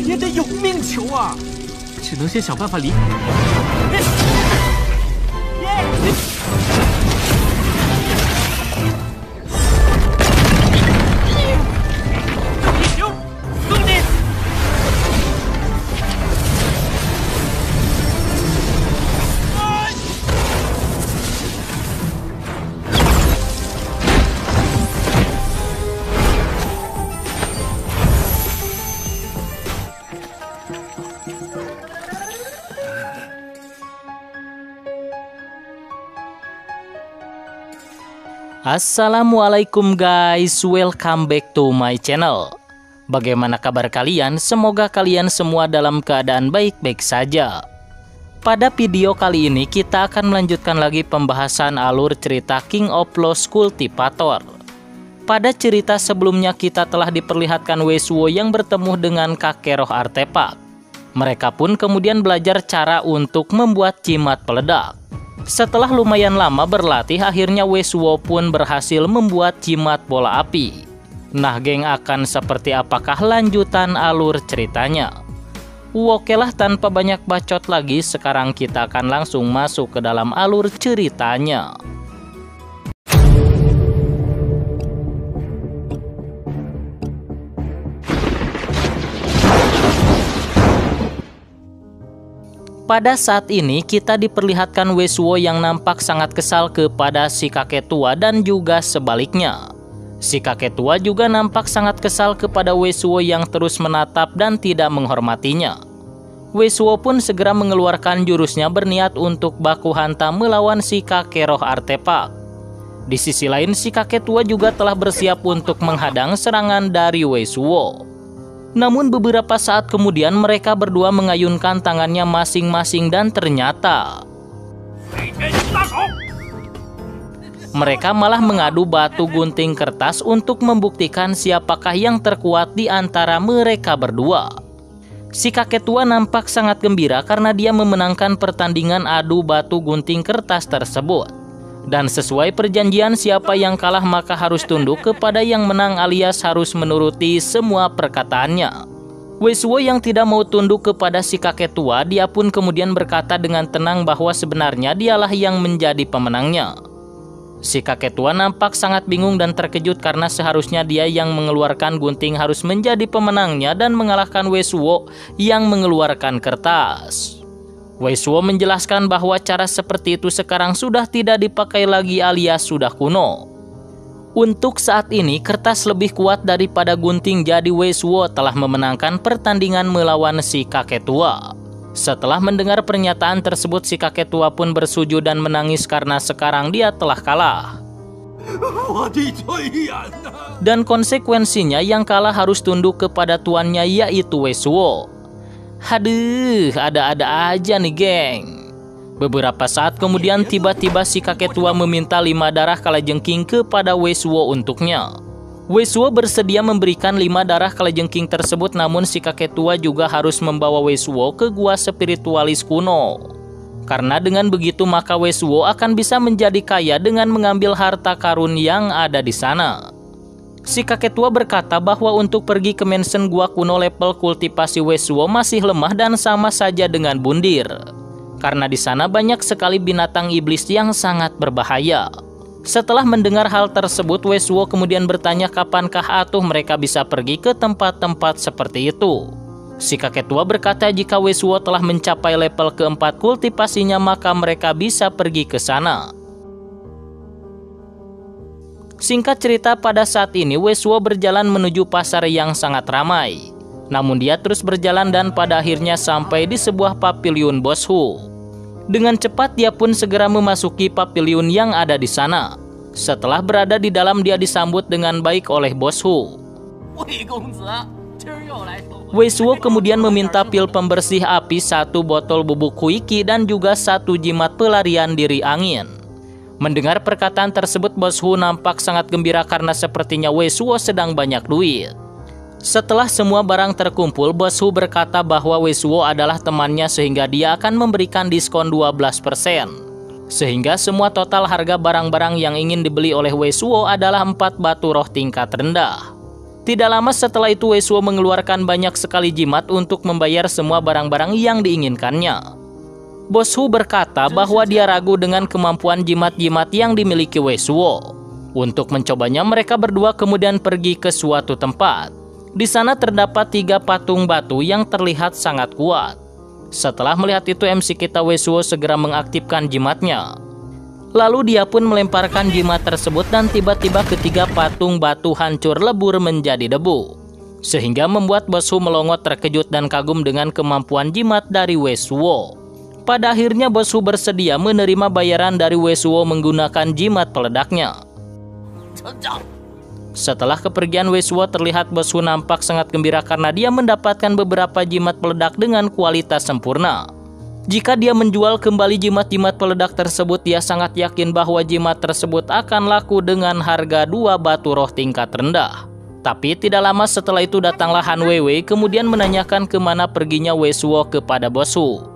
也得有命求啊！只能先想办法离。行，送你。 Assalamualaikum guys, welcome back to my channel. Bagaimana kabar kalian? Semoga kalian semua dalam keadaan baik-baik saja. Pada video kali ini kita akan melanjutkan lagi pembahasan alur cerita King of Lost Cultivator. Pada cerita sebelumnya kita telah diperlihatkan Weisuo yang bertemu dengan kakek roh artefak. Mereka pun kemudian belajar cara untuk membuat jimat peledak. Setelah lumayan lama berlatih, akhirnya Weisuo pun berhasil membuat jimat bola api. Nah geng, akan seperti apakah lanjutan alur ceritanya? Okelah, tanpa banyak bacot lagi, sekarang kita akan langsung masuk ke dalam alur ceritanya. Pada saat ini kita diperlihatkan Weisuo yang nampak sangat kesal kepada si kakek tua dan juga sebaliknya. Si kakek tua juga nampak sangat kesal kepada Weisuo yang terus menatap dan tidak menghormatinya. Weisuo pun segera mengeluarkan jurusnya berniat untuk baku hantam melawan si kakek roh artefak. Di sisi lain si kakek tua juga telah bersiap untuk menghadang serangan dari Weisuo. Namun beberapa saat kemudian mereka berdua mengayunkan tangannya masing-masing dan ternyata mereka malah mengadu batu gunting kertas untuk membuktikan siapakah yang terkuat di antara mereka berdua. Si kakek tua nampak sangat gembira karena dia memenangkan pertandingan adu batu gunting kertas tersebut. Dan sesuai perjanjian, siapa yang kalah maka harus tunduk kepada yang menang alias harus menuruti semua perkataannya. Weisuo yang tidak mau tunduk kepada si kakek tua, dia pun kemudian berkata dengan tenang bahwa sebenarnya dialah yang menjadi pemenangnya. Si kakek tua nampak sangat bingung dan terkejut karena seharusnya dia yang mengeluarkan gunting harus menjadi pemenangnya dan mengalahkan Weisuo yang mengeluarkan kertas. Weisuo menjelaskan bahwa cara seperti itu sekarang sudah tidak dipakai lagi alias sudah kuno. Untuk saat ini kertas lebih kuat daripada gunting, jadi Weisuo telah memenangkan pertandingan melawan si kakek tua. Setelah mendengar pernyataan tersebut si kakek tua pun bersujud dan menangis karena sekarang dia telah kalah. Dan konsekuensinya yang kalah harus tunduk kepada tuannya yaitu Weisuo. Haduh, ada-ada aja nih geng. Beberapa saat kemudian tiba-tiba si kakek tua meminta 5 darah kalajengking kepada Weisuo untuknya. Weisuo bersedia memberikan 5 darah kalajengking tersebut, namun si kakek tua juga harus membawa Weisuo ke gua spiritualis kuno. Karena dengan begitu maka Weisuo akan bisa menjadi kaya dengan mengambil harta karun yang ada di sana. Si kakek tua berkata bahwa untuk pergi ke mansion gua kuno level kultivasi Weisuo masih lemah dan sama saja dengan bundir. Karena di sana banyak sekali binatang iblis yang sangat berbahaya. Setelah mendengar hal tersebut, Weisuo kemudian bertanya kapankah atuh mereka bisa pergi ke tempat-tempat seperti itu. Si kakek tua berkata jika Weisuo telah mencapai level keempat kultivasinya maka mereka bisa pergi ke sana. Singkat cerita, pada saat ini Weisuo berjalan menuju pasar yang sangat ramai. Namun dia terus berjalan dan pada akhirnya sampai di sebuah pavilion Bos Hu. Dengan cepat dia pun segera memasuki pavilion yang ada di sana. Setelah berada di dalam dia disambut dengan baik oleh Bos Hu. Weisuo kemudian meminta pil pembersih api, 1 botol bubuk huiki dan juga 1 jimat pelarian diri angin. Mendengar perkataan tersebut, Bos Hu nampak sangat gembira karena sepertinya Weisuo sedang banyak duit. Setelah semua barang terkumpul, Bos Hu berkata bahwa Weisuo adalah temannya sehingga dia akan memberikan diskon 12%. Sehingga semua total harga barang-barang yang ingin dibeli oleh Weisuo adalah 4 batu roh tingkat rendah. Tidak lama setelah itu Wesuo mengeluarkan banyak sekali jimat untuk membayar semua barang-barang yang diinginkannya. Bos Hu berkata bahwa dia ragu dengan kemampuan jimat-jimat yang dimiliki Wesuo. Untuk mencobanya, mereka berdua kemudian pergi ke suatu tempat. Di sana terdapat 3 patung batu yang terlihat sangat kuat. Setelah melihat itu, MC kita Wesuo segera mengaktifkan jimatnya. Lalu dia pun melemparkan jimat tersebut dan tiba-tiba ketiga patung batu hancur lebur menjadi debu. Sehingga membuat Bos Hu melongot terkejut dan kagum dengan kemampuan jimat dari Wesuo. Pada akhirnya Bos Hu bersedia menerima bayaran dari Wesuo menggunakan jimat peledaknya. Setelah kepergian Wesuo, terlihat Bos Hu nampak sangat gembira karena dia mendapatkan beberapa jimat peledak dengan kualitas sempurna. Jika dia menjual kembali jimat-jimat peledak tersebut, dia sangat yakin bahwa jimat tersebut akan laku dengan harga 2 batu roh tingkat rendah. Tapi tidak lama setelah itu datanglah Han Weiwei kemudian menanyakan kemana perginya Wesuo kepada Bos Hu.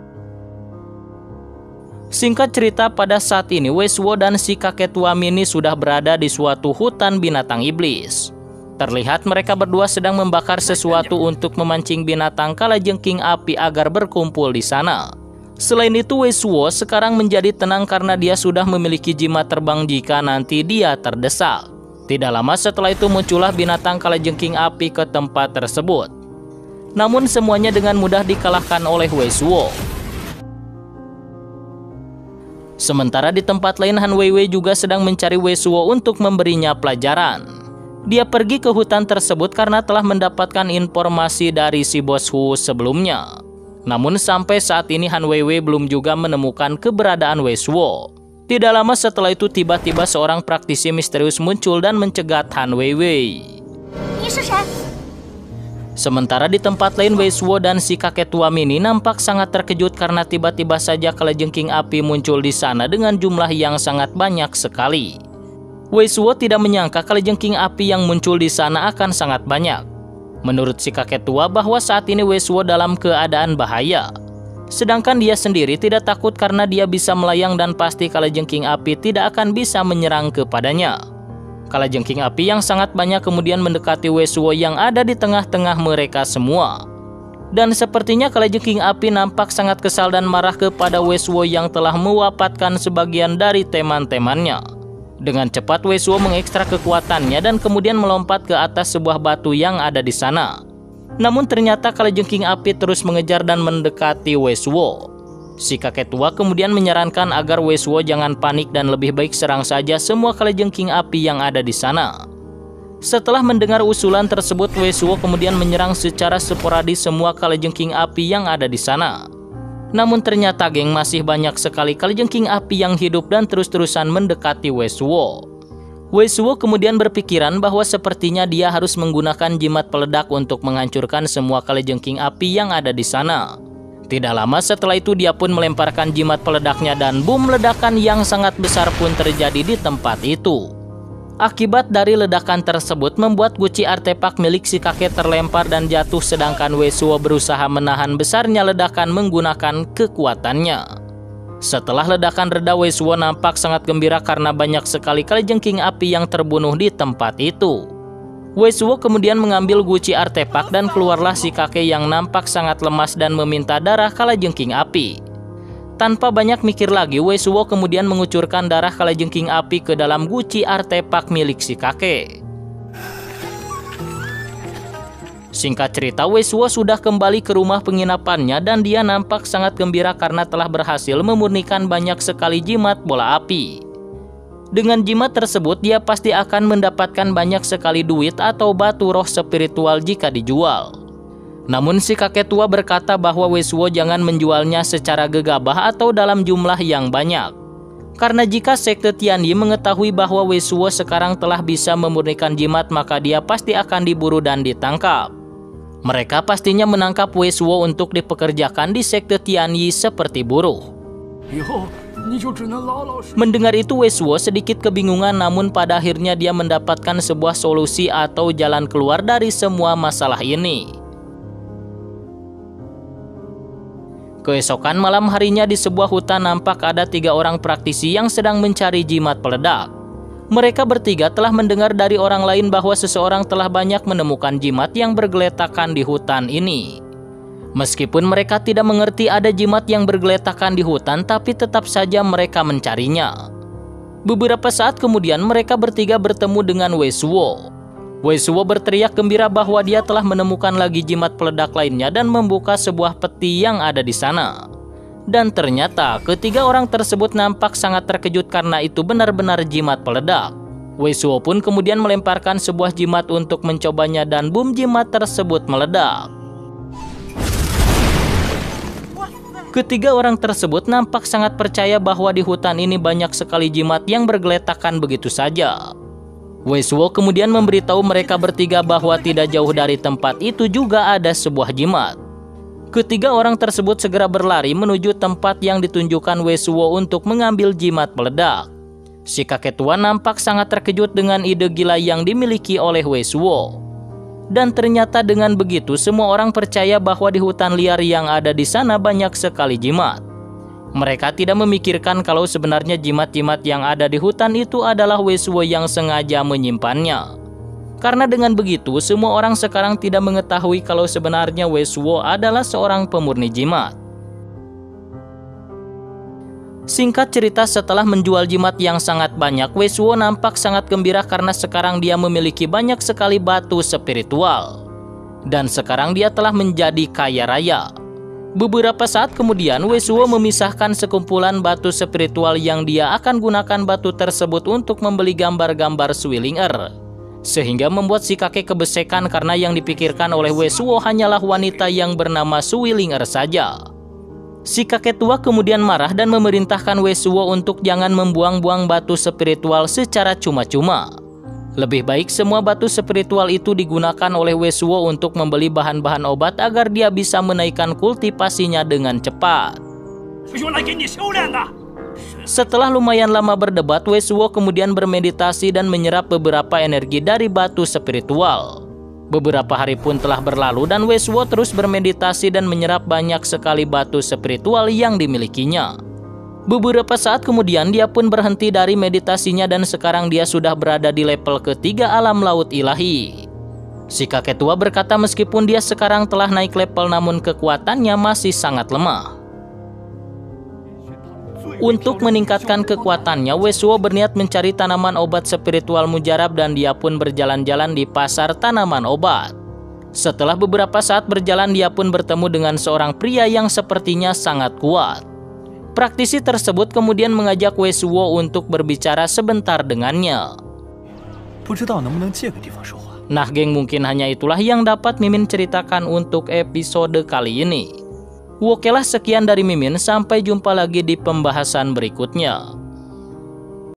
Singkat cerita, pada saat ini Wesuo dan si kakek tua Mini sudah berada di suatu hutan binatang iblis. Terlihat mereka berdua sedang membakar sesuatu untuk memancing binatang kalajengking api agar berkumpul di sana. Selain itu, Wesuo sekarang menjadi tenang karena dia sudah memiliki jimat terbang jika nanti dia terdesak. Tidak lama setelah itu muncullah binatang kalajengking api ke tempat tersebut. Namun semuanya dengan mudah dikalahkan oleh Wesuo. Sementara di tempat lain, Han Weiwei juga sedang mencari Wesuo untuk memberinya pelajaran. Dia pergi ke hutan tersebut karena telah mendapatkan informasi dari si Bos Hu sebelumnya. Namun sampai saat ini Han Weiwei belum juga menemukan keberadaan Wesuo. Tidak lama setelah itu tiba-tiba seorang praktisi misterius muncul dan mencegat Han Weiwei. Sementara di tempat lain, Wesuo dan si kakek tua Mini nampak sangat terkejut karena tiba-tiba saja kalajengking api muncul di sana dengan jumlah yang sangat banyak sekali. Wesuo tidak menyangka kalajengking api yang muncul di sana akan sangat banyak. Menurut si kakek tua bahwa saat ini Wesuo dalam keadaan bahaya. Sedangkan dia sendiri tidak takut karena dia bisa melayang dan pasti kalajengking api tidak akan bisa menyerang kepadanya. Kalajengking api yang sangat banyak kemudian mendekati Wesuo yang ada di tengah-tengah mereka semua. Dan sepertinya kalajengking api nampak sangat kesal dan marah kepada Wesuo yang telah mewafatkan sebagian dari teman-temannya. Dengan cepat Wesuo mengekstrak kekuatannya dan kemudian melompat ke atas sebuah batu yang ada di sana. Namun ternyata kalajengking api terus mengejar dan mendekati Wesuo. Si kakek tua kemudian menyarankan agar Wesuo jangan panik dan lebih baik serang saja semua kalajengking api yang ada di sana. Setelah mendengar usulan tersebut, Wesuo kemudian menyerang secara sporadis semua kalajengking api yang ada di sana. Namun ternyata geng masih banyak sekali kalajengking api yang hidup dan terus-terusan mendekati Wesuo. Wesuo kemudian berpikiran bahwa sepertinya dia harus menggunakan jimat peledak untuk menghancurkan semua kalajengking api yang ada di sana. Tidak lama setelah itu dia pun melemparkan jimat peledaknya dan boom, ledakan yang sangat besar pun terjadi di tempat itu. Akibat dari ledakan tersebut membuat guci artefak milik si kakek terlempar dan jatuh, sedangkan Wesuo berusaha menahan besarnya ledakan menggunakan kekuatannya. Setelah ledakan reda, Wesuo nampak sangat gembira karena banyak sekali kalajengking api yang terbunuh di tempat itu. Wesuo kemudian mengambil guci artefak dan keluarlah si kakek yang nampak sangat lemas dan meminta darah kalajengking api. Tanpa banyak mikir lagi, Wesuo kemudian mengucurkan darah kalajengking api ke dalam guci artefak milik si kakek. Singkat cerita, Wesuo sudah kembali ke rumah penginapannya dan dia nampak sangat gembira karena telah berhasil memurnikan banyak sekali jimat bola api. Dengan jimat tersebut, dia pasti akan mendapatkan banyak sekali duit atau batu roh spiritual jika dijual. Namun si kakek tua berkata bahwa Wesuo jangan menjualnya secara gegabah atau dalam jumlah yang banyak. Karena jika sekte Tianyi mengetahui bahwa Wesuo sekarang telah bisa memurnikan jimat, maka dia pasti akan diburu dan ditangkap. Mereka pastinya menangkap Wesuo untuk dipekerjakan di sekte Tianyi seperti buruh. Mendengar itu, Wesuo sedikit kebingungan, namun pada akhirnya dia mendapatkan sebuah solusi atau jalan keluar dari semua masalah ini. Keesokan malam harinya di sebuah hutan nampak ada 3 orang praktisi yang sedang mencari jimat peledak. Mereka bertiga telah mendengar dari orang lain bahwa seseorang telah banyak menemukan jimat yang bergeletakan di hutan ini. Meskipun mereka tidak mengerti ada jimat yang bergeletakan di hutan, tapi tetap saja mereka mencarinya. Beberapa saat kemudian mereka bertiga bertemu dengan Wei Suo. Wei Suo berteriak gembira bahwa dia telah menemukan lagi jimat peledak lainnya dan membuka sebuah peti yang ada di sana. Dan ternyata ketiga orang tersebut nampak sangat terkejut karena itu benar-benar jimat peledak. Wei Suo pun kemudian melemparkan sebuah jimat untuk mencobanya dan boom, jimat tersebut meledak. Ketiga orang tersebut nampak sangat percaya bahwa di hutan ini banyak sekali jimat yang bergeletakan begitu saja. Wei Suo kemudian memberitahu mereka bertiga bahwa tidak jauh dari tempat itu juga ada sebuah jimat. Ketiga orang tersebut segera berlari menuju tempat yang ditunjukkan Wei Suo untuk mengambil jimat peledak. Si kakek tua nampak sangat terkejut dengan ide gila yang dimiliki oleh Wei Suo. Dan ternyata dengan begitu semua orang percaya bahwa di hutan liar yang ada di sana banyak sekali jimat. Mereka tidak memikirkan kalau sebenarnya jimat-jimat yang ada di hutan itu adalah Wei Suo yang sengaja menyimpannya. Karena dengan begitu semua orang sekarang tidak mengetahui kalau sebenarnya Wei Suo adalah seorang pemurni jimat. Singkat cerita, setelah menjual jimat yang sangat banyak, Wei Suo nampak sangat gembira karena sekarang dia memiliki banyak sekali batu spiritual. Dan sekarang dia telah menjadi kaya raya. Beberapa saat kemudian, Wei Suo memisahkan sekumpulan batu spiritual yang dia akan gunakan batu tersebut untuk membeli gambar-gambar Sui Ling Er. Sehingga membuat si kakek kebesekan karena yang dipikirkan oleh Wei Suo hanyalah wanita yang bernama Sui Ling Er saja. Si kakek tua kemudian marah dan memerintahkan Wei Suo untuk jangan membuang-buang batu spiritual secara cuma-cuma. Lebih baik semua batu spiritual itu digunakan oleh Wei Suo untuk membeli bahan-bahan obat agar dia bisa menaikkan kultivasinya dengan cepat. Setelah lumayan lama berdebat, Wei Suo kemudian bermeditasi dan menyerap beberapa energi dari batu spiritual. Beberapa hari pun telah berlalu dan Wei Suo terus bermeditasi dan menyerap banyak sekali batu spiritual yang dimilikinya. Beberapa saat kemudian dia pun berhenti dari meditasinya dan sekarang dia sudah berada di level ketiga alam laut ilahi. Si kakek tua berkata meskipun dia sekarang telah naik level namun kekuatannya masih sangat lemah. Untuk meningkatkan kekuatannya, Wei Suo berniat mencari tanaman obat spiritual mujarab dan dia pun berjalan-jalan di pasar tanaman obat. Setelah beberapa saat berjalan, dia pun bertemu dengan seorang pria yang sepertinya sangat kuat. Praktisi tersebut kemudian mengajak Wei Suo untuk berbicara sebentar dengannya. Nah geng, mungkin hanya itulah yang dapat Mimin ceritakan untuk episode kali ini. Okelah, sekian dari Mimin, sampai jumpa lagi di pembahasan berikutnya.